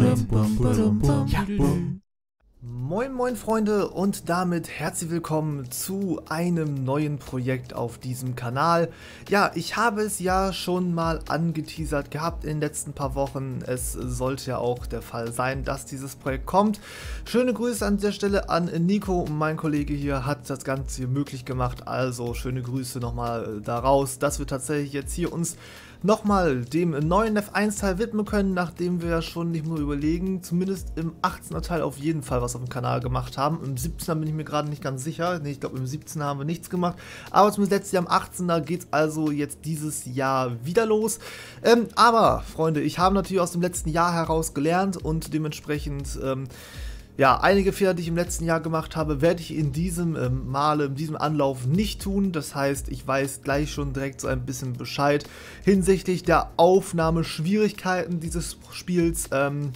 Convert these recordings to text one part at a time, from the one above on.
Moin moin Freunde und damit herzlich willkommen zu einem neuen Projekt auf diesem Kanal. Ja, ich habe es ja schon mal angeteasert gehabt in den letzten paar Wochen. Es sollte ja auch der Fall sein, dass dieses Projekt kommt. Schöne Grüße an dieser Stelle an Nico, mein Kollege hier hat das Ganze hier möglich gemacht. Also schöne Grüße nochmal daraus, dass wir tatsächlich jetzt hier uns nochmal dem neuen F1-Teil widmen können, nachdem wir ja schon nicht nur überlegen, zumindest im 18er Teil auf jeden Fall was auf dem Kanal gemacht haben. Im 17er bin ich mir gerade nicht ganz sicher. Ne, ich glaube im 17er haben wir nichts gemacht. Aber zumindest letztes Jahr im 18er geht es also jetzt dieses Jahr wieder los. Aber, Freunde, ich habe natürlich aus dem letzten Jahr heraus gelernt und dementsprechend ja, einige Fehler, die ich im letzten Jahr gemacht habe, werde ich in diesem in diesem Anlauf nicht tun. Das heißt, ich weiß gleich schon direkt so ein bisschen Bescheid hinsichtlich der Aufnahmeschwierigkeiten dieses Spiels.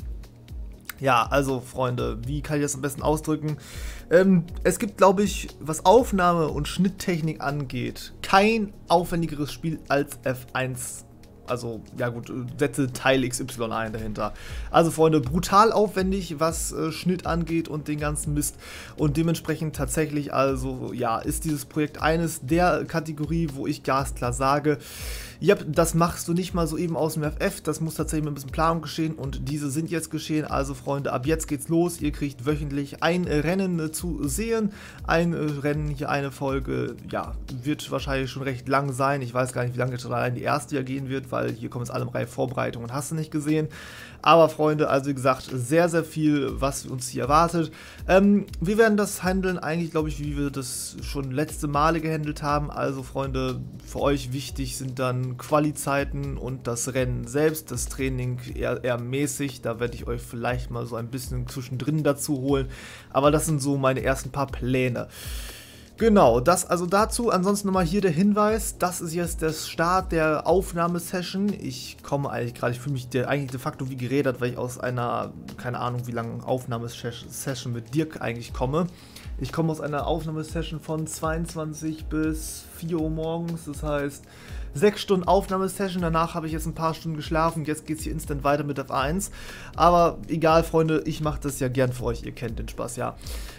Ja, also Freunde, wie kann ich das am besten ausdrücken? Es gibt, glaube ich, was Aufnahme und Schnitttechnik angeht, kein aufwendigeres Spiel als F1. Also, ja gut, setze Teil XY ein dahinter. Also Freunde, brutal aufwendig, was Schnitt angeht und den ganzen Mist. Und dementsprechend tatsächlich, also, ja, ist dieses Projekt eines der Kategorie, wo ich glasklar sage, ja, das machst du nicht mal so eben aus dem FF, das muss tatsächlich mit ein bisschen Planung geschehen und diese sind jetzt geschehen. Also Freunde, ab jetzt geht's los, ihr kriegt wöchentlich ein Rennen zu sehen. Ein Rennen, hier eine Folge, ja, wird wahrscheinlich schon recht lang sein. Ich weiß gar nicht, wie lange jetzt schon allein die erste ja gehen wird, weil hier kommen jetzt alle Reihe Vorbereitungen, hast du nicht gesehen. Aber Freunde, also wie gesagt, sehr, sehr viel, was uns hier erwartet. Wir werden das handeln eigentlich, glaube ich, wie wir das schon letzte Male gehandelt haben. Also Freunde, für euch wichtig sind dann Quali-Zeiten und das Rennen selbst. Das Training eher mäßig, da werde ich euch vielleicht mal so ein bisschen zwischendrin dazu holen. Aber das sind so meine ersten paar Pläne. Genau, das also dazu. Ansonsten nochmal hier der Hinweis, das ist jetzt der Start der Aufnahmesession. Ich komme eigentlich gerade, ich fühle mich eigentlich de facto wie gerädert, weil ich aus einer, keine Ahnung wie lange Aufnahmesession mit Dirk eigentlich komme. Ich komme aus einer Aufnahmesession von 22 bis 4 Uhr morgens, das heißt 6 Stunden Aufnahmesession, danach habe ich jetzt ein paar Stunden geschlafen, jetzt geht es hier instant weiter mit F1. Aber egal, Freunde, ich mache das ja gern für euch, ihr kennt den Spaß, ja.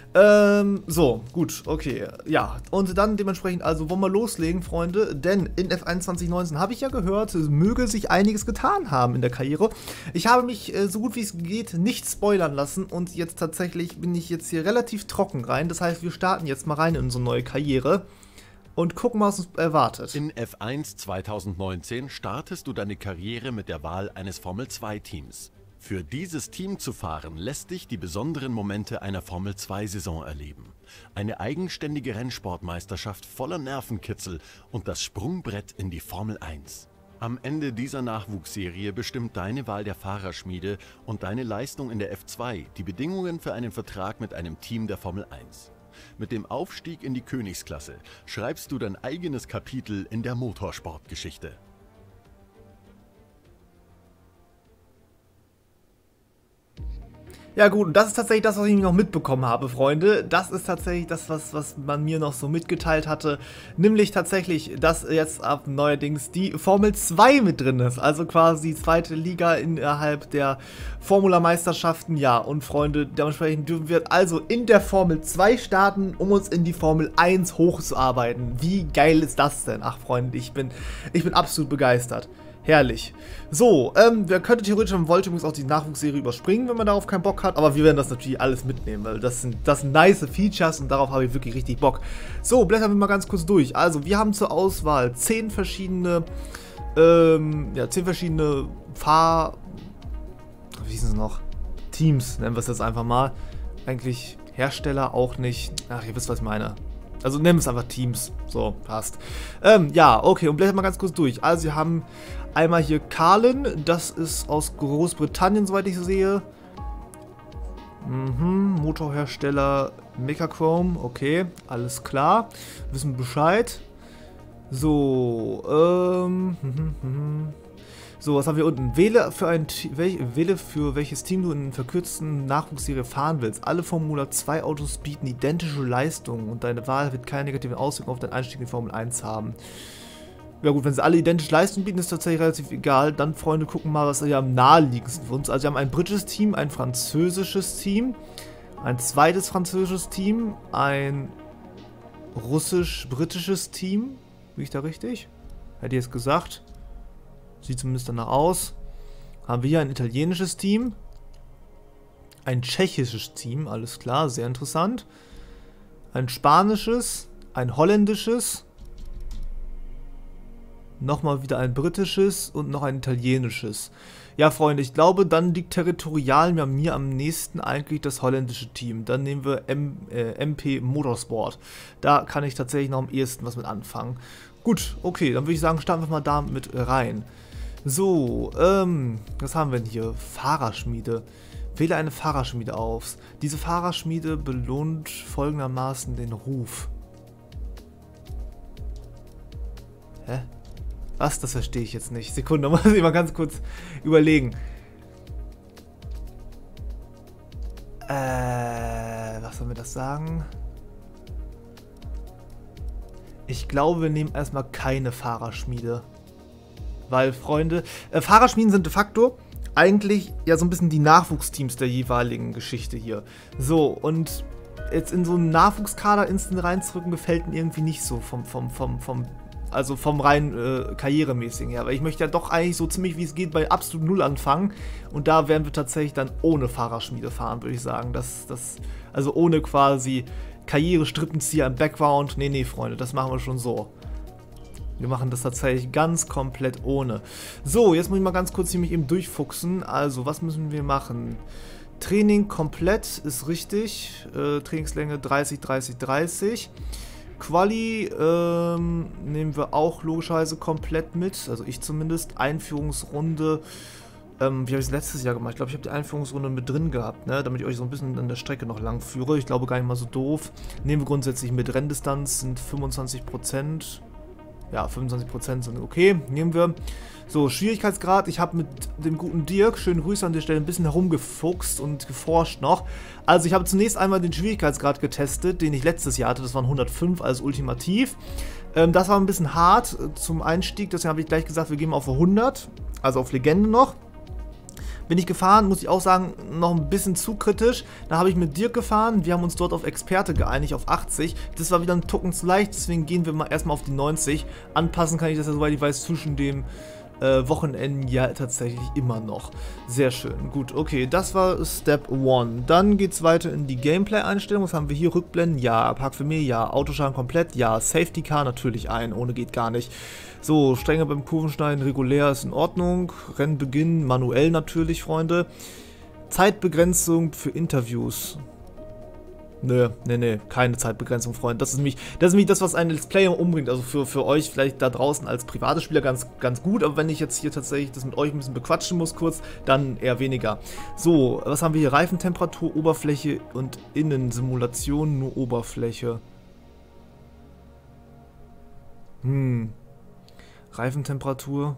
So, gut, okay, ja, und dann dementsprechend, also wollen wir loslegen, Freunde, denn in F1 2019 habe ich ja gehört, es möge sich einiges getan haben in der Karriere. Ich habe mich so gut wie es geht nicht spoilern lassen und jetzt tatsächlich bin ich jetzt hier relativ trocken rein, das heißt, wir starten jetzt mal rein in unsere neue Karriere und gucken, was uns erwartet. In F1 2019 startest du deine Karriere mit der Wahl eines Formel-2-Teams. Für dieses Team zu fahren, lässt dich die besonderen Momente einer Formel-2-Saison erleben. Eine eigenständige Rennsportmeisterschaft voller Nervenkitzel und das Sprungbrett in die Formel 1. Am Ende dieser Nachwuchsserie bestimmt deine Wahl der Fahrerschmiede und deine Leistung in der F2 die Bedingungen für einen Vertrag mit einem Team der Formel 1. Mit dem Aufstieg in die Königsklasse schreibst du dein eigenes Kapitel in der Motorsportgeschichte. Ja gut, und das ist tatsächlich das, was ich noch mitbekommen habe, Freunde. Das ist tatsächlich das, was man mir noch so mitgeteilt hatte. Nämlich tatsächlich, dass jetzt ab neuerdings die Formel 2 mit drin ist. Also quasi die zweite Liga innerhalb der Formula-Meisterschaften. Ja, und Freunde, dementsprechend dürfen wir also in der Formel 2 starten, um uns in die Formel 1 hochzuarbeiten. Wie geil ist das denn? Ach Freunde, ich bin absolut begeistert. Herrlich. So, wir könnten theoretisch, man wollte übrigens auch die Nachwuchsserie überspringen, wenn man darauf keinen Bock hat, aber wir werden das natürlich alles mitnehmen, weil das sind nice Features und darauf habe ich wirklich richtig Bock. So, blättern wir mal ganz kurz durch. Also, wir haben zur Auswahl 10 verschiedene, ja, 10 verschiedene wie hießen sie noch? Teams, nennen wir es jetzt einfach mal. Eigentlich Hersteller auch nicht. Ach, ihr wisst, was ich meine. Also nennen wir es einfach Teams. So, passt. Ja, okay, und blättern mal ganz kurz durch. Also wir haben einmal hier Carlin, das ist aus Großbritannien, soweit ich sehe. Motorhersteller Mechachrome, okay, alles klar. Wissen Bescheid. So, so, was haben wir unten? Wähle für welches Team du in der verkürzten Nachwuchsserie fahren willst. Alle Formula 2 Autos bieten identische Leistungen und deine Wahl wird keine negativen Auswirkungen auf deinen Einstieg in die Formel 1 haben. Ja gut, wenn sie alle identische Leistung bieten, ist tatsächlich relativ egal. Dann, Freunde, gucken mal, was hier am naheliegendsten für uns. Also wir haben ein britisches Team, ein französisches Team, ein zweites französisches Team, ein russisch-britisches Team. Bin ich da richtig? Hätte ich jetzt gesagt. Sieht zumindest danach aus. Haben wir hier ein italienisches Team. Ein tschechisches Team, alles klar, sehr interessant. Ein spanisches, ein holländisches. Nochmal wieder ein britisches und noch ein italienisches. Ja, Freunde, ich glaube, dann liegt territorial mir am nächsten eigentlich das holländische Team. Dann nehmen wir MP Motorsport. Da kann ich tatsächlich noch am ehesten was mit anfangen. Gut, okay, dann würde ich sagen, starten wir mal da mit rein. So, was haben wir denn hier? Fahrerschmiede. Wähle eine Fahrerschmiede auf. Diese Fahrerschmiede belohnt folgendermaßen den Ruf. Hä? Was? Das verstehe ich jetzt nicht. Sekunde, muss ich mal ganz kurz überlegen. Was soll mir das sagen? Ich glaube, wir nehmen erstmal keine Fahrerschmiede. Weil, Freunde, Fahrerschmieden sind de facto eigentlich ja so ein bisschen die Nachwuchsteams der jeweiligen Geschichte hier. So, und jetzt in so einen Nachwuchskader instant reinzurücken, gefällt mir irgendwie nicht so vom rein karrieremäßigen her. Weil ich möchte ja doch eigentlich so ziemlich wie es geht bei absolut Null anfangen. Und da werden wir tatsächlich dann ohne Fahrerschmiede fahren, würde ich sagen. Also ohne quasi Karriere-Strippenzieher im Background. Nee, Freunde, das machen wir schon so. Wir machen das tatsächlich ganz komplett ohne. So, jetzt muss ich mal ganz kurz hier mich eben durchfuchsen. Also, was müssen wir machen? Training komplett ist richtig. Trainingslänge 30, 30, 30. Quali nehmen wir auch logischerweise komplett mit. Also ich zumindest. Einführungsrunde. Wie habe ich es letztes Jahr gemacht? Ich glaube, ich habe die Einführungsrunde mit drin gehabt, ne? Damit ich euch so ein bisschen an der Strecke noch lang führe. Ich glaube, gar nicht mal so doof. Nehmen wir grundsätzlich mit. Renndistanz sind 25%. Ja, 25% sind okay, nehmen wir. So, Schwierigkeitsgrad, ich habe mit dem guten Dirk, schönen Grüße an der Stelle, ein bisschen herumgefuchst und geforscht noch. Also ich habe zunächst einmal den Schwierigkeitsgrad getestet, den ich letztes Jahr hatte, das waren 105 als ultimativ. Das war ein bisschen hart zum Einstieg, deswegen habe ich gleich gesagt, wir gehen auf 100, also auf Legende noch. Bin ich gefahren, muss ich auch sagen, noch ein bisschen zu kritisch. Da habe ich mit Dirk gefahren, wir haben uns dort auf Experte geeinigt, auf 80. Das war wieder ein Tucken zu leicht, deswegen gehen wir mal erstmal auf die 90. Anpassen kann ich das ja, soweit ich weiß, zwischen dem Wochenenden ja tatsächlich immer noch. Sehr schön, gut, okay, das war Step 1. Dann geht es weiter in die Gameplay-Einstellung. Was haben wir hier? Rückblenden, ja. Park für mich, ja. Autoschaden komplett, ja. Safety Car natürlich ein, ohne geht gar nicht. So, Strenge beim Kurvenschneiden, regulär ist in Ordnung. Rennbeginn, manuell natürlich, Freunde. Zeitbegrenzung für Interviews. Nö, keine Zeitbegrenzung, Freunde. Das ist nämlich das, was einen Let's Player umbringt. Also für euch vielleicht da draußen als private Spieler ganz gut, aber wenn ich jetzt hier tatsächlich das mit euch ein bisschen bequatschen muss kurz, dann eher weniger. So, was haben wir hier? Reifentemperatur, Oberfläche und Innensimulation, nur Oberfläche. Reifentemperatur.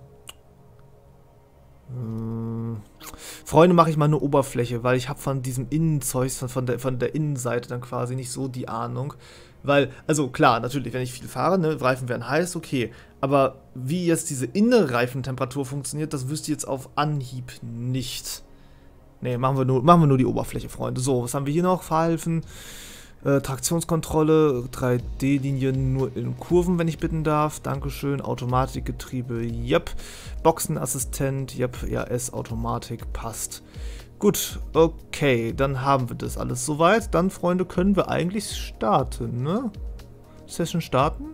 Freunde, mache ich mal eine Oberfläche, weil ich habe von diesem Innenzeug, von der Innenseite dann quasi nicht so die Ahnung. Weil, also klar, natürlich, wenn ich viel fahre, ne, Reifen werden heiß, okay. Aber wie jetzt diese innere Reifentemperatur funktioniert, das wüsste ich jetzt auf Anhieb nicht. Ne, machen wir nur die Oberfläche, Freunde. So, was haben wir hier noch? Fahrhilfen. Traktionskontrolle, 3D-Linien nur in Kurven, wenn ich bitten darf. Dankeschön. Automatikgetriebe, yep. Boxenassistent, yep. Ja, S-Automatik, passt. Gut, okay, dann haben wir das alles soweit. Dann, Freunde, können wir eigentlich starten, ne? Session starten?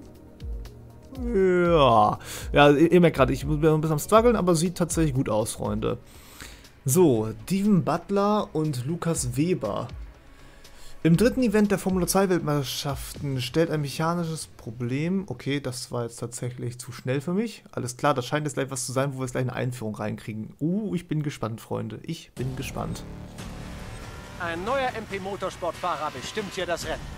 Ja. Ja, ihr merkt gerade, ich bin ein bisschen am struggeln, aber sieht tatsächlich gut aus, Freunde. So, Steven Butler und Lukas Weber. Im dritten Event der Formel 2 Weltmeisterschaften stellt ein mechanisches Problem. Okay, das war jetzt tatsächlich zu schnell für mich. Alles klar, das scheint jetzt gleich was zu sein, wo wir jetzt gleich eine Einführung reinkriegen. Ich bin gespannt, Freunde. Ich bin gespannt. Ein neuer MP Motorsportfahrer bestimmt hier das Rennen.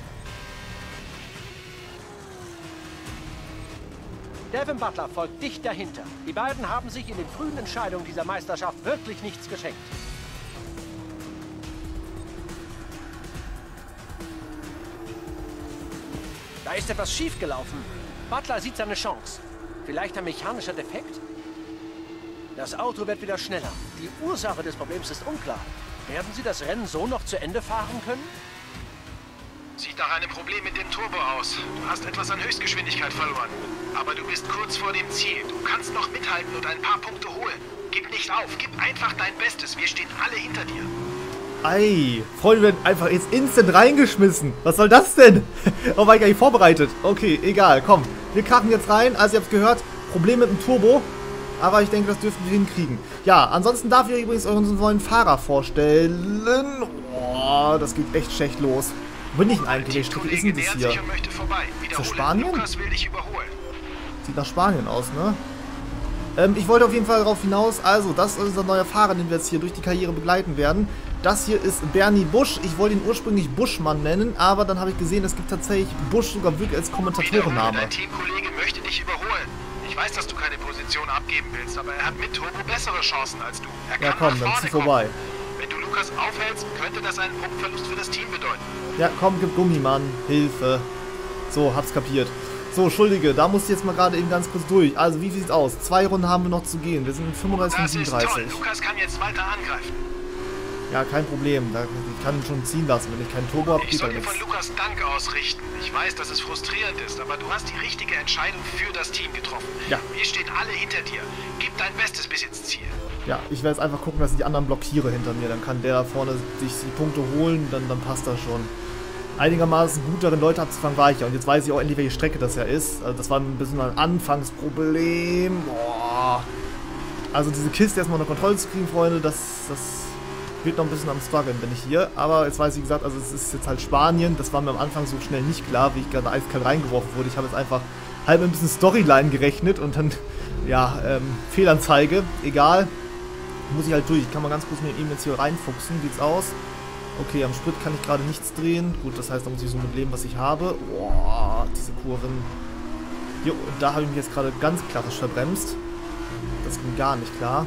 Devin Butler folgt dicht dahinter. Die beiden haben sich in den frühen Entscheidungen dieser Meisterschaft wirklich nichts geschenkt. Da ist etwas schiefgelaufen. Butler sieht seine Chance. Vielleicht ein mechanischer Defekt? Das Auto wird wieder schneller. Die Ursache des Problems ist unklar. Werden Sie das Rennen so noch zu Ende fahren können? Sieht nach einem Problem mit dem Turbo aus. Du hast etwas an Höchstgeschwindigkeit verloren. Aber du bist kurz vor dem Ziel. Du kannst noch mithalten und ein paar Punkte holen. Gib nicht auf. Gib einfach dein Bestes. Wir stehen alle hinter dir. Ei, Freunde werden einfach jetzt instant reingeschmissen. Was soll das denn? Oh mein Gott, ich vorbereitet. Okay, egal, komm. Wir krachen jetzt rein. Also ihr habt gehört, Problem mit dem Turbo. Aber ich denke, das dürften wir hinkriegen. Ja, ansonsten darf ich euch übrigens euren neuen Fahrer vorstellen. Boah, das geht echt schlecht los. Wo bin ich denn eigentlich? Welche Strecke ist denn das hier? Ist das Spanien? Sieht nach Spanien aus, ne? Ich wollte auf jeden Fall darauf hinaus, also das ist unser neuer Fahrer, den wir jetzt hier durch die Karriere begleiten werden. Das hier ist Bernie Busch. Ich wollte ihn ursprünglich Buschmann nennen, aber dann habe ich gesehen, es gibt tatsächlich Busch sogar wirklich als Kommentatorenname. Dein Teamkollege möchte dich überholen. Ich weiß, dass du keine Position abgeben willst, aber er hat mit Turbo bessere Chancen als du. Er kann ja komm, dann zieh vorbei. Wenn du Lukas aufhältst, könnte das einen Punktverlust für das Team bedeuten. Ja komm, gib Gummi, Mann. Hilfe. So, hab's kapiert. So, Entschuldige, da musste ich jetzt mal gerade eben ganz kurz durch. Also, wie sieht's aus? 2 Runden haben wir noch zu gehen. Wir sind in 35 und 37. Das ist toll. Lukas kann jetzt weiter angreifen. Ja, kein Problem. Ich kann ihn schon ziehen lassen. Wenn ich keinen Turbo habe, Ich soll dir von Lukas Dank ausrichten. Ich weiß, dass es frustrierend ist, aber du hast die richtige Entscheidung für das Team getroffen. Ja. Wir stehen alle hinter dir. Gib dein Bestes bis ins Ziel. Ja, ich werde jetzt einfach gucken, dass ich die anderen blockiere hinter mir. Dann kann der da vorne sich die Punkte holen, dann passt das schon. Einigermaßen gut darin, Leute abzufangen, war ich ja. Und jetzt weiß ich auch endlich, welche Strecke das ja ist. Also das war ein bisschen ein Anfangsproblem. Boah. Also diese Kiste erstmal unter Kontrolle zu kriegen, Freunde, das wird noch ein bisschen am Struggeln, bin ich hier. Aber jetzt weiß ich, wie gesagt, also es ist jetzt halt Spanien. Das war mir am Anfang so schnell nicht klar, wie ich gerade eiskalt reingeworfen wurde. Ich habe jetzt einfach halb ein bisschen Storyline gerechnet und dann, ja, Fehlanzeige. Egal. Muss ich halt durch. Ich kann mal ganz kurz mit ihm jetzt hier reinfuchsen. Wie sieht's aus? Okay, am Sprit kann ich gerade nichts drehen. Gut, das heißt, da muss ich so mit leben, was ich habe. Boah, diese Kurven. Jo, und da habe ich mich jetzt gerade ganz klassisch verbremst. Das ging gar nicht klar.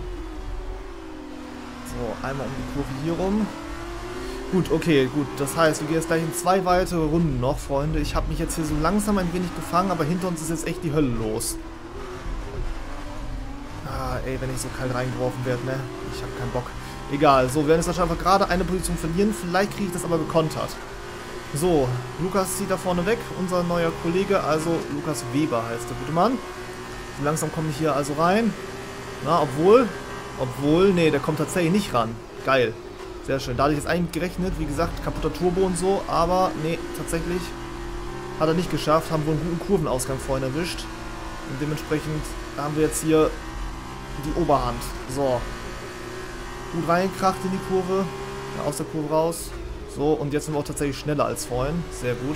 So, einmal um die Kurve hier rum. Gut, okay, gut. Das heißt, wir gehen jetzt gleich in 2 weitere Runden noch, Freunde. Ich habe mich jetzt hier so langsam ein wenig gefangen, aber hinter uns ist jetzt echt die Hölle los. Ah, ey, wenn ich so kalt reingeworfen werde, ne? Ich habe keinen Bock. Egal, so, wir werden jetzt wahrscheinlich einfach gerade eine Position verlieren. Vielleicht kriege ich das aber gekontert. So, Lukas zieht da vorne weg, unser neuer Kollege, also Lukas Weber heißt der gute Mann. So langsam komme ich hier also rein. Na, obwohl, nee, der kommt tatsächlich nicht ran. Geil, sehr schön. Da hatte ich jetzt eigentlich gerechnet, wie gesagt, kaputter Turbo und so, aber nee, tatsächlich hat er nicht geschafft. Haben wohl einen guten Kurvenausgang vorhin erwischt. Und dementsprechend haben wir jetzt hier die Oberhand. So. Gut reingekracht in die Kurve. Ja, aus der Kurve raus. So, und jetzt sind wir auch tatsächlich schneller als vorhin. Sehr gut.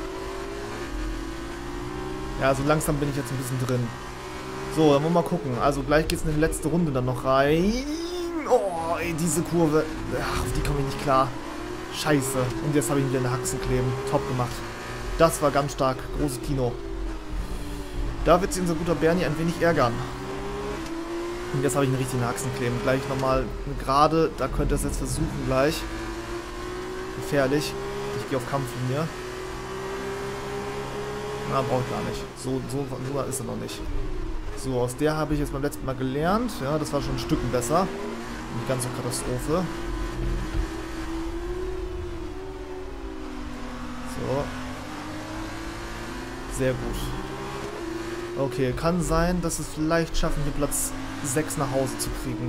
Ja, so langsam bin ich jetzt ein bisschen drin. So, dann wollen wir mal gucken. Also gleich geht es in die letzte Runde dann noch rein. Oh, ey, diese Kurve. Ach, auf die komme ich nicht klar. Scheiße. Und jetzt habe ich ihn wieder in der Haxen kleben. Top gemacht. Das war ganz stark. Großes Kino. Da wird sich unser guter Bernie ein wenig ärgern. Und jetzt habe ich einen richtigen Haxen kleben. Gleich nochmal eine Gerade. Da könnt ihr es jetzt versuchen gleich. Gefährlich. Ich gehe auf Kampflinie. Na, brauche ich gar nicht. So ist er noch nicht. So, aus der habe ich jetzt beim letzten Mal gelernt. Ja, das war schon ein Stück besser. Nicht ganz so Katastrophe. So. Sehr gut. Okay, kann sein, dass es vielleicht schaffen, wir Platz 6 nach Hause zu kriegen.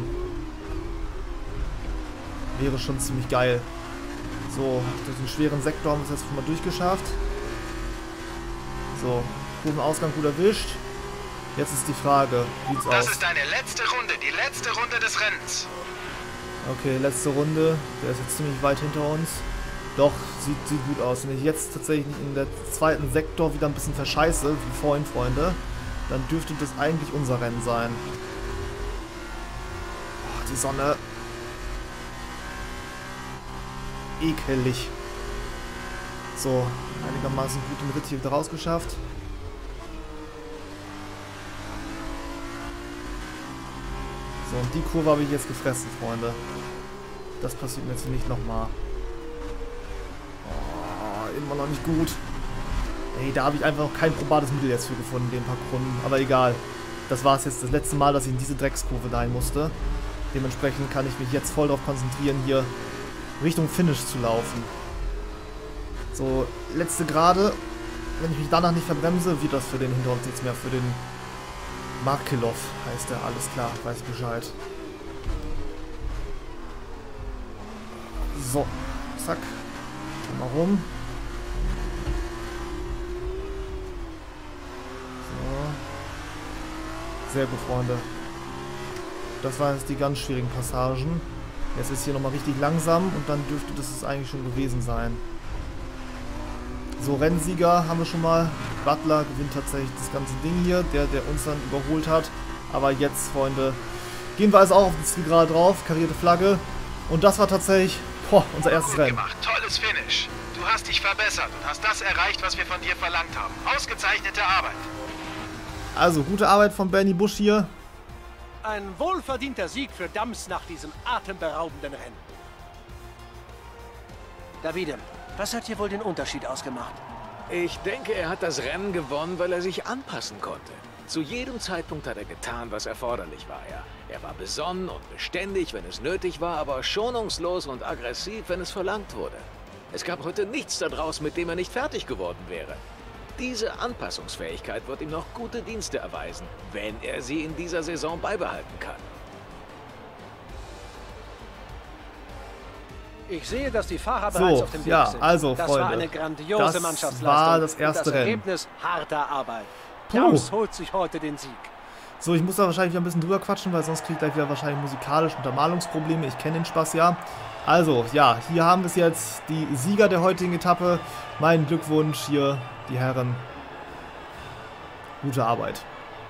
Wäre schon ziemlich geil. So, durch den schweren Sektor haben wir es jetzt schon mal durchgeschafft. So, guten Ausgang gut erwischt. Jetzt ist die Frage, wie sieht's aus? Das ist deine letzte Runde, die letzte Runde des Rennens. Okay, letzte Runde. Der ist jetzt ziemlich weit hinter uns. Doch, sieht gut aus. Wenn ich jetzt tatsächlich in der zweiten Sektor wieder ein bisschen verscheiße, wie vorhin, Freunde, dann dürfte das eigentlich unser Rennen sein. Oh, die Sonne. Ekelig. So, einigermaßen gut den Ritt hier wieder rausgeschafft. So, und die Kurve habe ich jetzt gefressen, Freunde. Das passiert mir jetzt nicht nochmal. Oh, immer noch nicht gut. Ey, da habe ich einfach noch kein probates Mittel jetzt für gefunden, den paar Runden. Aber egal. Das war es jetzt das letzte Mal, dass ich in diese Dreckskurve rein musste. Dementsprechend kann ich mich jetzt voll darauf konzentrieren, hier Richtung Finish zu laufen. So, letzte Gerade. Wenn ich mich danach nicht verbremse, wird das für den hinter uns nichts mehr. Für den Markelov heißt er. Alles klar, weiß Bescheid. So, zack. Mal rum. Sehr gut, Freunde. Das waren jetzt die ganz schwierigen Passagen. Jetzt ist hier nochmal richtig langsam und dann dürfte das es eigentlich schon gewesen sein. So, Rennsieger haben wir schon mal. Butler gewinnt tatsächlich das ganze Ding hier, der uns dann überholt hat. Aber jetzt, Freunde, gehen wir also auch auf die Zielgerade drauf. Karierte Flagge. Und das war tatsächlich unser erstes Gut Rennen. gemacht. Tolles Finish. Du hast dich verbessert und hast das erreicht, was wir von dir verlangt haben. Ausgezeichnete Arbeit. Also, gute Arbeit von Bernie Busch hier. Ein wohlverdienter Sieg für Dams nach diesem atemberaubenden Rennen. Davide, was hat hier wohl den Unterschied ausgemacht? Ich denke, er hat das Rennen gewonnen, weil er sich anpassen konnte. Zu jedem Zeitpunkt hat er getan, was erforderlich war. Er war besonnen und beständig, wenn es nötig war, aber schonungslos und aggressiv, wenn es verlangt wurde. Es gab heute nichts daraus, mit dem er nicht fertig geworden wäre. Diese Anpassungsfähigkeit wird ihm noch gute Dienste erweisen, wenn er sie in dieser Saison beibehalten kann. Ich sehe, dass die Fahrer bereits auf dem Weg sind. Also, das Freunde, war eine grandiose Mannschaftsleistung. Das war das erste und das Rennen. Ergebnis harter Arbeit. Puh. Dams holt sich heute den Sieg. So, ich muss da wahrscheinlich wieder ein bisschen drüber quatschen, weil sonst kriege ich gleich wieder wahrscheinlich musikalisch Untermalungsprobleme. Ich kenne den Spaß ja. Also, ja, hier haben wir es jetzt, die Sieger der heutigen Etappe. Mein Glückwunsch hier, die Herren. Gute Arbeit.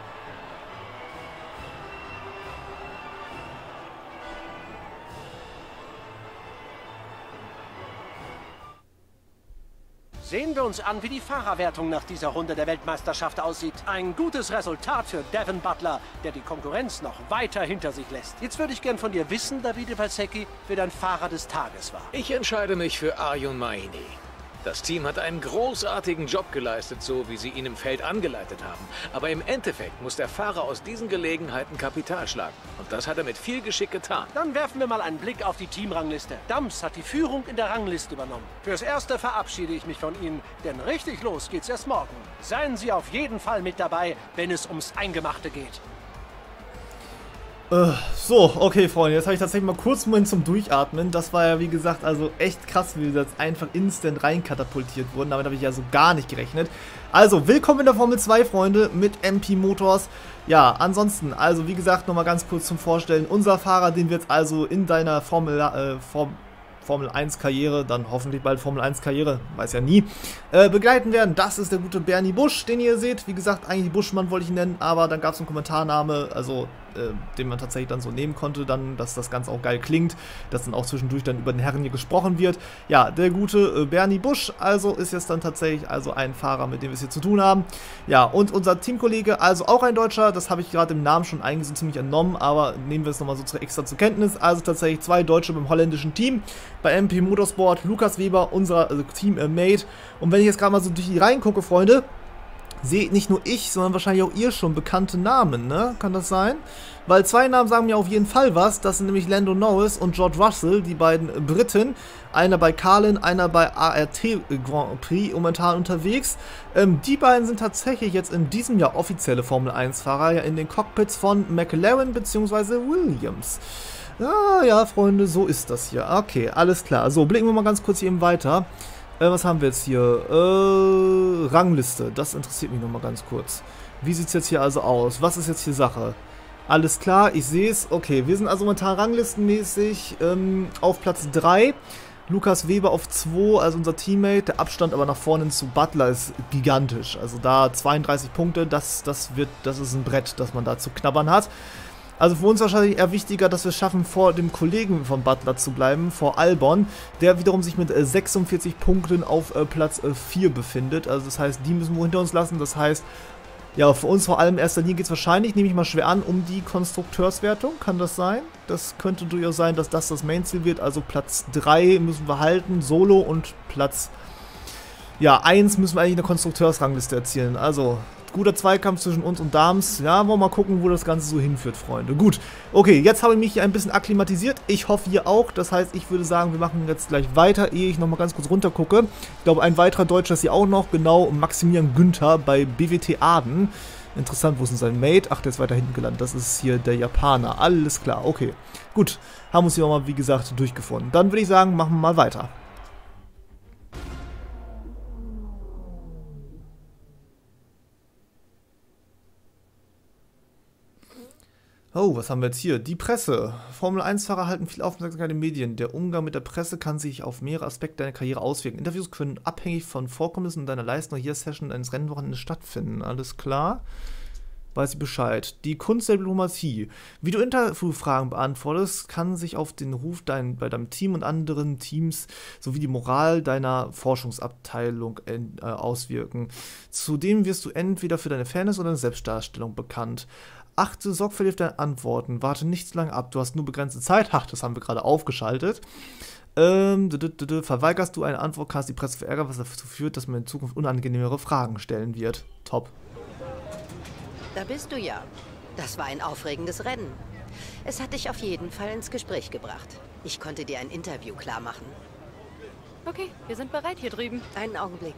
Sehen wir uns an, wie die Fahrerwertung nach dieser Runde der Weltmeisterschaft aussieht. Ein gutes Resultat für Devin Butler, der die Konkurrenz noch weiter hinter sich lässt. Jetzt würde ich gern von dir wissen, Davide Valsecchi, wer dein Fahrer des Tages war. Ich entscheide mich für Arjun Maini. Das Team hat einen großartigen Job geleistet, so wie sie ihn im Feld angeleitet haben. Aber im Endeffekt muss der Fahrer aus diesen Gelegenheiten Kapital schlagen. Und das hat er mit viel Geschick getan. Dann werfen wir mal einen Blick auf die Teamrangliste. Dams hat die Führung in der Rangliste übernommen. Fürs Erste verabschiede ich mich von Ihnen, denn richtig los geht's erst morgen. Seien Sie auf jeden Fall mit dabei, wenn es ums Eingemachte geht. So, okay, Freunde, jetzt habe ich tatsächlich mal kurz einen Moment zum Durchatmen. Das war ja, wie gesagt, also echt krass, wie wir jetzt einfach instant reinkatapultiert wurden. Damit habe ich ja so gar nicht gerechnet. Also, willkommen in der Formel 2, Freunde, mit MP Motors. Ja, ansonsten, also wie gesagt, nochmal ganz kurz zum Vorstellen. Unser Fahrer, den wir jetzt also in deiner Formel 1 Karriere, dann hoffentlich bald Formel 1 Karriere, weiß ja nie, begleiten werden. Das ist der gute Bernie Busch, den ihr seht. Wie gesagt, eigentlich Buschmann wollte ich ihn nennen, aber dann gab es einen Kommentarname, also den man tatsächlich dann so nehmen konnte, dann, dass das Ganze auch geil klingt, dass dann auch zwischendurch dann über den Herren hier gesprochen wird. Ja, der gute Bernie Busch, also ist jetzt dann tatsächlich also ein Fahrer, mit dem wir es hier zu tun haben. Ja, und unser Teamkollege, also auch ein Deutscher, das habe ich gerade im Namen schon eigentlich so ziemlich entnommen, aber nehmen wir es nochmal so extra zur Kenntnis. Also tatsächlich 2 Deutsche beim holländischen Team, bei MP Motorsport, Lukas Weber, unser Teammate. Und wenn ich jetzt gerade mal so durch die Reihen gucke, Freunde, seht nicht nur ich, sondern wahrscheinlich auch ihr schon bekannte Namen, ne? Kann das sein? Weil 2 Namen sagen mir auf jeden Fall was. Das sind nämlich Lando Norris und George Russell, die beiden Briten. Einer bei Carlin, einer bei ART Grand Prix momentan unterwegs. Die beiden sind tatsächlich jetzt in diesem Jahr offizielle Formel 1 Fahrer, ja in den Cockpits von McLaren bzw. Williams. Ja, Freunde, so ist das hier. Okay, alles klar. So, blicken wir mal ganz kurz hier eben weiter. Was haben wir jetzt hier? Rangliste. Das interessiert mich nochmal ganz kurz. Wie sieht es jetzt hier also aus? Was ist jetzt hier Sache? Alles klar, ich sehe es. Okay, wir sind also momentan ranglistenmäßig auf Platz 3. Lukas Weber auf 2, also unser Teammate. Der Abstand aber nach vorne zu Butler ist gigantisch. Also da 32 Punkte, das ist ein Brett, das man da zu knabbern hat. Also für uns wahrscheinlich eher wichtiger, dass wir es schaffen, vor dem Kollegen von Butler zu bleiben, vor Albon, der wiederum sich mit 46 Punkten auf Platz 4 befindet. Also das heißt, die müssen wir hinter uns lassen. Das heißt, ja, für uns vor allem in erster Linie geht es wahrscheinlich, nehme ich mal schwer an, um die Konstrukteurswertung. Kann das sein? Das könnte durchaus sein, dass das Mainziel wird. Also Platz 3 müssen wir halten, Solo, und Platz Ja, 1 müssen wir eigentlich in der Konstrukteursrangliste erzielen. Also, guter Zweikampf zwischen uns und Dams. Ja, wollen wir mal gucken, wo das Ganze so hinführt, Freunde. Gut, okay, jetzt habe ich mich hier ein bisschen akklimatisiert. Ich hoffe, ihr auch. Das heißt, ich würde sagen, wir machen jetzt gleich weiter, ehe ich nochmal ganz kurz runter gucke. Ich glaube, ein weiterer Deutscher ist hier auch noch. Genau, Maximilian Günther bei BWT Aden. Interessant, wo ist denn sein Mate? Ach, der ist weiter hinten gelandet. Das ist hier der Japaner. Alles klar, okay. Gut, haben uns hier nochmal, wie gesagt, durchgefunden. Dann würde ich sagen, machen wir mal weiter. Oh, was haben wir jetzt hier? Die Presse. Formel-1-Fahrer halten viel Aufmerksamkeit in den Medien. Der Umgang mit der Presse kann sich auf mehrere Aspekte deiner Karriere auswirken. Interviews können abhängig von Vorkommnissen und deiner Leistung hier Session eines Rennwochenendes stattfinden. Alles klar? Weiß ich Bescheid. Die Kunst der Diplomatie. Wie du Interviewfragen beantwortest, kann sich auf den Ruf bei deinem Team und anderen Teams sowie die Moral deiner Forschungsabteilung auswirken. Zudem wirst du entweder für deine Fairness oder deine Selbstdarstellung bekannt. Achte sorgfältig auf deine Antworten. Warte nicht zu lange ab. Du hast nur begrenzte Zeit. Ach, das haben wir gerade aufgeschaltet. Verweigerst du eine Antwort, kannst die Presse verärgern, was dazu führt, dass man in Zukunft unangenehmere Fragen stellen wird. Top. Da bist du ja. Das war ein aufregendes Rennen. Es hat dich auf jeden Fall ins Gespräch gebracht. Ich konnte dir ein Interview klar machen. Okay, wir sind bereit hier drüben. Einen Augenblick.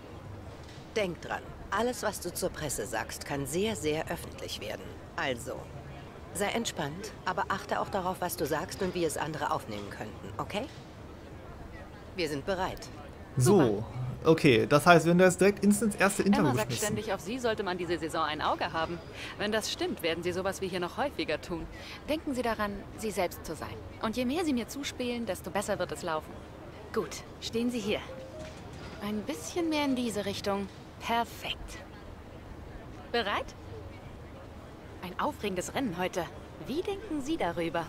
Denk dran, alles, was du zur Presse sagst, kann sehr, sehr öffentlich werden. Also, sei entspannt, aber achte auch darauf, was du sagst und wie es andere aufnehmen könnten, okay? Wir sind bereit. So, okay, das heißt, wenn das direkt ins erste Interview Emma sagt ständig, auf sie sollte man diese Saison ein Auge haben. Wenn das stimmt, werden sie sowas wie hier noch häufiger tun. Denken Sie daran, Sie selbst zu sein. Und je mehr Sie mir zuspielen, desto besser wird es laufen. Gut, stehen Sie hier. Ein bisschen mehr in diese Richtung. Perfekt. Bereit? Ein aufregendes Rennen heute. Wie denken Sie darüber?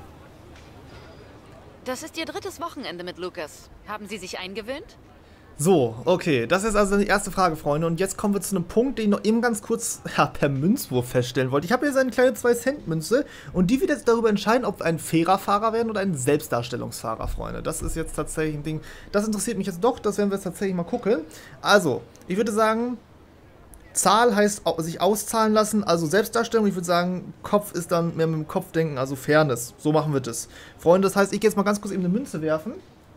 Das ist Ihr 3. Wochenende mit Lucas. Haben Sie sich eingewöhnt? So, okay, das ist also die erste Frage, Freunde. Und jetzt kommen wir zu einem Punkt, den ich noch eben ganz kurz per Münzwurf feststellen wollte. Ich habe hier so eine kleine 2-Cent-Münze und die wird jetzt darüber entscheiden, ob wir ein fairer Fahrer werden oder ein Selbstdarstellungsfahrer, Freunde. Das ist jetzt tatsächlich ein Ding, das interessiert mich jetzt doch, das werden wir jetzt tatsächlich mal gucken. Also, ich würde sagen, Zahl heißt sich auszahlen lassen, also Selbstdarstellung. Ich würde sagen, Kopf ist dann mehr mit dem Kopf denken, also Fairness. So machen wir das. Freunde, das heißt, ich gehe jetzt mal ganz kurz eben eine Münze werfen.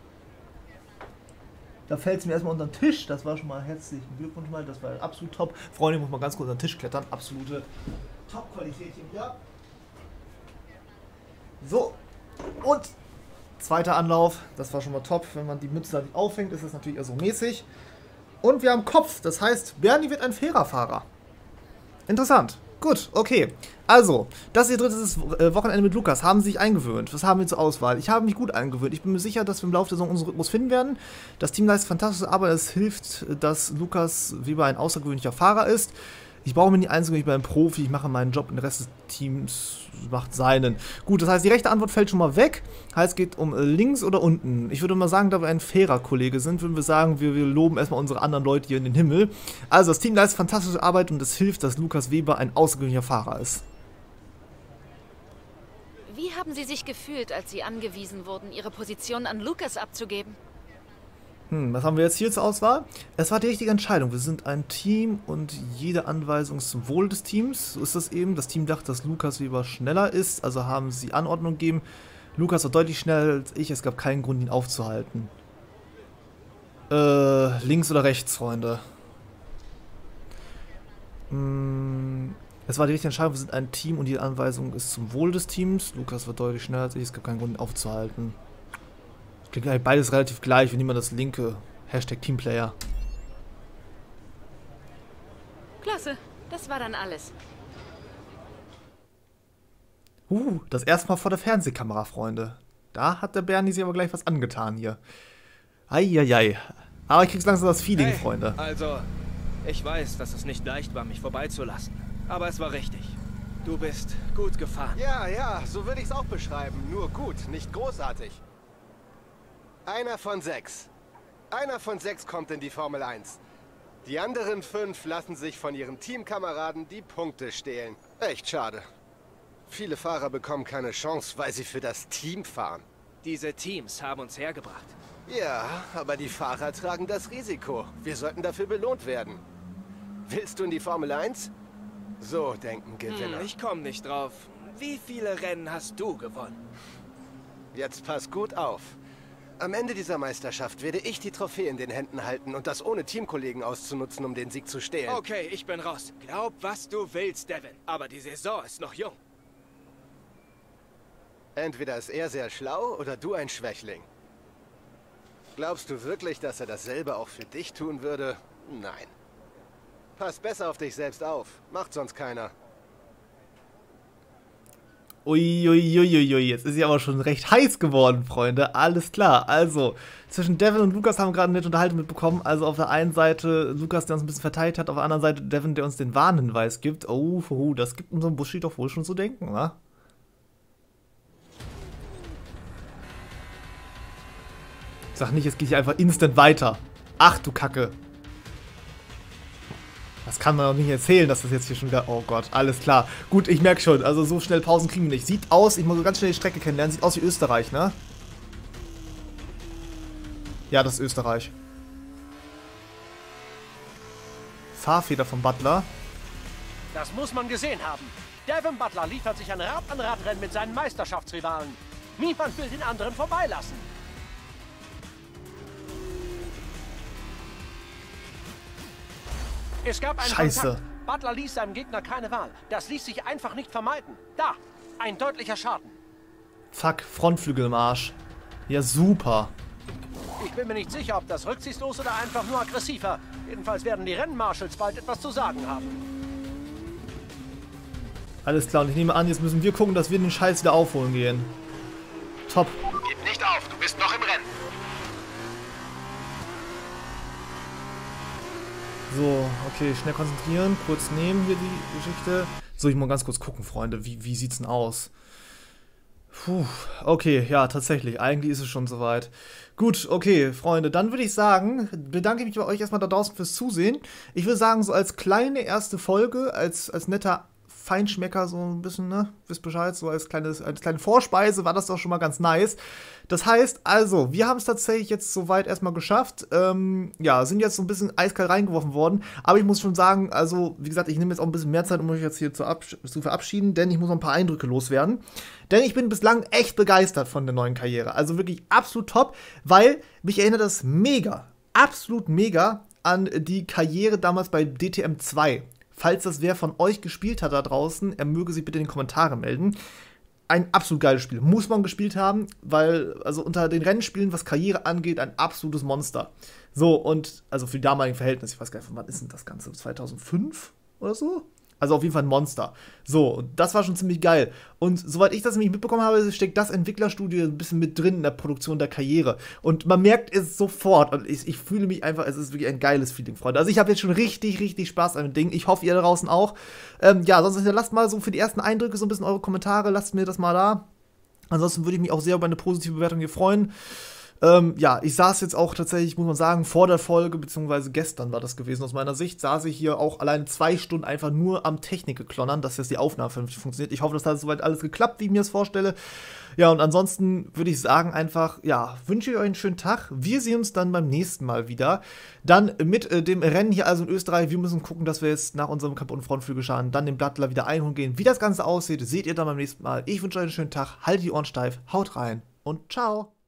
Da fällt es mir erstmal unter den Tisch. Das war schon mal herzlichen Glückwunsch mal. Das war absolut top. Freunde, ich muss mal ganz kurz unter den Tisch klettern. Absolute Top-Qualität hier wieder. So. Und zweiter Anlauf. Das war schon mal top. Wenn man die Münze da nicht auffängt, ist das natürlich eher so mäßig. Und wir haben Kopf. Das heißt, Bernie wird ein fairer Fahrer. Interessant. Gut, okay. Also, das ist ihr 3. Wochenende mit Lukas. Haben Sie sich eingewöhnt? Was haben wir zur Auswahl? Ich habe mich gut eingewöhnt. Ich bin mir sicher, dass wir im Laufe der Saison unseren Rhythmus finden werden. Das Team leistet fantastische Arbeit. Es hilft, dass Lukas Weber ein außergewöhnlicher Fahrer ist. Ich brauche mir nicht einzugehen, ich bin ein Profi, ich mache meinen Job und der Rest des Teams macht seinen. Gut, das heißt, die rechte Antwort fällt schon mal weg. Heißt, es geht um links oder unten. Ich würde mal sagen, da wir ein fairer Kollege sind, würden wir sagen, wir loben erstmal unsere anderen Leute hier in den Himmel. Also, das Team leistet fantastische Arbeit und es hilft, dass Lukas Weber ein außergewöhnlicher Fahrer ist. Wie haben Sie sich gefühlt, als Sie angewiesen wurden, Ihre Position an Lucas abzugeben? Was haben wir jetzt hier zur Auswahl? Es war die richtige Entscheidung. Wir sind ein Team und jede Anweisung ist zum Wohl des Teams. So ist das eben. Das Team dachte, dass Lukas Weber schneller ist, also haben sie Anordnung gegeben. Lukas war deutlich schneller als ich. Es gab keinen Grund, ihn aufzuhalten. Links oder rechts, Freunde? Es war die richtige Entscheidung. Wir sind ein Team und jede Anweisung ist zum Wohl des Teams. Lukas war deutlich schneller als ich. Es gab keinen Grund, ihn aufzuhalten. Klingt eigentlich beides relativ gleich. Wir nehmen mal das linke. Hashtag Teamplayer. Klasse, das war dann alles. Das erste Mal vor der Fernsehkamera, Freunde. Da hat der Bernie sich aber gleich was angetan hier. Eieiei. Aber ich krieg's langsam das Feeling, hey, Freunde. Also, ich weiß, dass es nicht leicht war, mich vorbeizulassen. Aber es war richtig. Du bist gut gefahren. Ja, so würde ich es auch beschreiben. Nur gut, nicht großartig. Einer von 6. Einer von 6 kommt in die Formel 1. Die anderen 5 lassen sich von ihren Teamkameraden die Punkte stehlen. Echt schade. Viele Fahrer bekommen keine Chance, weil sie für das Team fahren. Diese Teams haben uns hergebracht. Ja, aber die Fahrer tragen das Risiko. Wir sollten dafür belohnt werden. Willst du in die Formel 1? So denken Gewinner. Ich komme nicht drauf. Wie viele Rennen hast du gewonnen? Jetzt pass gut auf. Am Ende dieser Meisterschaft werde ich die Trophäe in den Händen halten und das ohne Teamkollegen auszunutzen, um den Sieg zu stehlen. Okay, ich bin raus. Glaub, was du willst, Devin. Aber die Saison ist noch jung. Entweder ist er sehr schlau oder du ein Schwächling. Glaubst du wirklich, dass er dasselbe auch für dich tun würde? Nein. Pass besser auf dich selbst auf. Macht sonst keiner. Uiuiuiui, jetzt ist sie aber schon recht heiß geworden, Freunde. Alles klar. Also, zwischen Devin und Lukas haben wir gerade eine nette Unterhaltung mitbekommen. Also auf der einen Seite Lukas, der uns ein bisschen verteidigt hat, auf der anderen Seite Devin, der uns den Warnhinweis gibt. Oh, das gibt unserem Buschi doch wohl schon zu denken, wa? Sag nicht, jetzt gehe ich einfach instant weiter. Ach du Kacke. Das kann man doch nicht erzählen, dass das jetzt hier schon wieder... Oh Gott, alles klar. Gut, ich merke schon, also so schnell Pausen kriegen wir nicht. Sieht aus, ich muss so ganz schnell die Strecke kennenlernen, sieht aus wie Österreich, ne? Ja, das ist Österreich. Fahrfehler von Butler. Das muss man gesehen haben. Devin Butler liefert sich ein Rad-an-Rad-Rennen mit seinen Meisterschaftsrivalen. Niemand will den anderen vorbeilassen. Es gab einen Scheiße. Kontakt. Butler ließ seinem Gegner keine Wahl. Das ließ sich einfach nicht vermeiden. Da, ein deutlicher Schaden. Fuck, Frontflügel im Arsch. Ja, super. Ich bin mir nicht sicher, ob das rücksichtslos oder einfach nur aggressiver. Jedenfalls werden die Rennmarshals bald etwas zu sagen haben. Alles klar, und ich nehme an, jetzt müssen wir gucken, dass wir den Scheiß wieder aufholen gehen. Top. Gib nicht auf, du bist noch im Rennen. So, okay, schnell konzentrieren, kurz nehmen hier die Geschichte. So, ich muss ganz kurz gucken, Freunde, wie sieht's denn aus? Puh, okay, ja, tatsächlich, eigentlich ist es schon soweit. Gut, okay, Freunde, dann würde ich sagen, bedanke ich mich bei euch erstmal da draußen fürs Zusehen. Ich würde sagen, so als kleine erste Folge, als netter Feinschmecker, so ein bisschen, ne, wisst Bescheid, so als kleine Vorspeise war das doch schon mal ganz nice. Das heißt, also, wir haben es tatsächlich jetzt soweit erstmal geschafft, ja, sind jetzt so ein bisschen eiskalt reingeworfen worden, aber ich muss schon sagen, also, wie gesagt, ich nehme jetzt auch ein bisschen mehr Zeit, um euch jetzt hier zu verabschieden, denn ich muss noch ein paar Eindrücke loswerden, denn ich bin bislang echt begeistert von der neuen Karriere, also wirklich absolut top, weil mich erinnert das mega, absolut mega an die Karriere damals bei DTM 2. Falls das wer von euch gespielt hat da draußen, er möge sich bitte in den Kommentaren melden. Ein absolut geiles Spiel. Muss man gespielt haben, weil, also unter den Rennspielen, was Karriere angeht, ein absolutes Monster. So, und, also für die damaligen Verhältnisse, ich weiß gar nicht, von wann ist denn das Ganze? 2005 oder so? Also auf jeden Fall ein Monster. So, und das war schon ziemlich geil. Und soweit ich das nämlich mitbekommen habe, steckt das Entwicklerstudio ein bisschen mit drin in der Produktion der Karriere. Und man merkt es sofort. Und ich fühle mich einfach, es ist wirklich ein geiles Feeling, Freunde. Also ich habe jetzt schon richtig, richtig Spaß an dem Ding. Ich hoffe, ihr da draußen auch. Ja, sonst lasst mal so für die ersten Eindrücke so ein bisschen eure Kommentare. Lasst mir das mal da. Ansonsten würde ich mich auch sehr über eine positive Bewertung hier freuen. Ja, ich saß jetzt auch tatsächlich, muss man sagen, vor der Folge, beziehungsweise gestern war das gewesen aus meiner Sicht, saß ich hier auch alleine 2 Stunden einfach nur am Technikgeklonnern, dass jetzt die Aufnahme vernünftig funktioniert. Ich hoffe, das hat soweit alles geklappt, wie ich mir das vorstelle. Ja, und ansonsten würde ich sagen einfach, ja, wünsche ich euch einen schönen Tag. Wir sehen uns dann beim nächsten Mal wieder. Dann mit dem Rennen hier also in Österreich. Wir müssen gucken, dass wir jetzt nach unserem kaputten Frontflügelschaden dann den Butler wieder einholen gehen. Wie das Ganze aussieht, seht ihr dann beim nächsten Mal. Ich wünsche euch einen schönen Tag. Haltet die Ohren steif, haut rein und ciao.